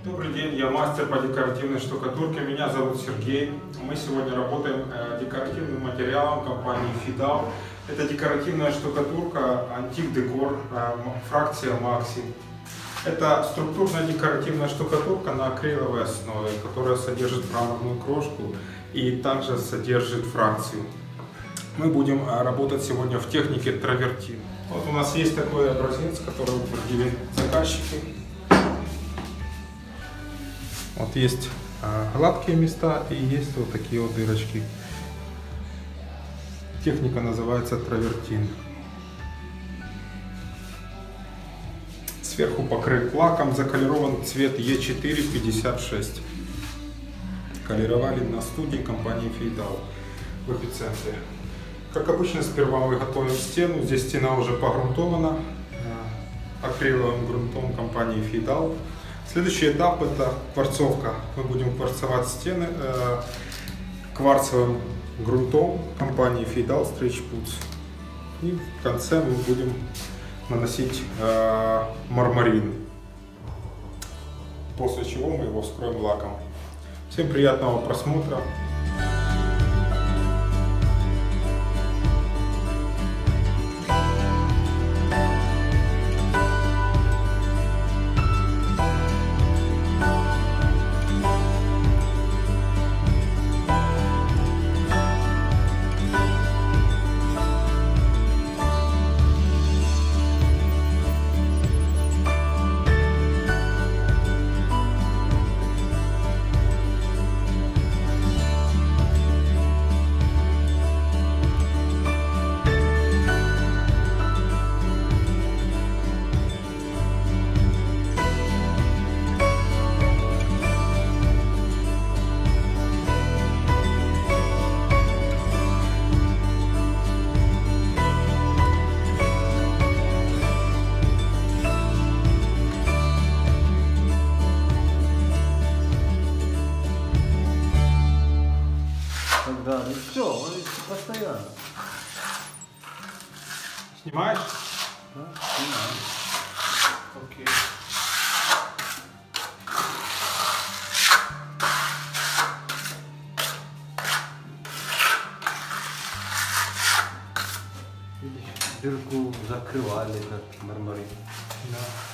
Добрый день, я мастер по декоративной штукатурке, меня зовут Сергей. Мы сегодня работаем декоративным материалом компании Fidal. Это декоративная штукатурка Antique Decor, фракция Maxi. Это структурная декоративная штукатурка на акриловой основе, которая содержит мраморную крошку и также содержит фракцию. Мы будем работать сегодня в технике травертин. Вот у нас есть такой образец, который утвердили заказчики. Вот есть гладкие места и есть вот такие вот дырочки. Техника называется травертин. Сверху покрыт лаком, заколирован цвет E456. Колеровали на студии компании Fidal в эпицентре. Как обычно, сперва мы готовим стену. Здесь стена уже погрунтована акриловым грунтом компании Fidal. Следующий этап — это кварцовка. Мы будем кварцевать стены кварцевым грунтом компании Fidal Stretch Puds. И в конце мы будем наносить мармарин, после чего мы его вскроем лаком. Всем приятного просмотра! Да, ну все, он постоянно. Снимаешь? Да, снимаю. Окей. Видишь, дырку закрывали, как мармарин. Да.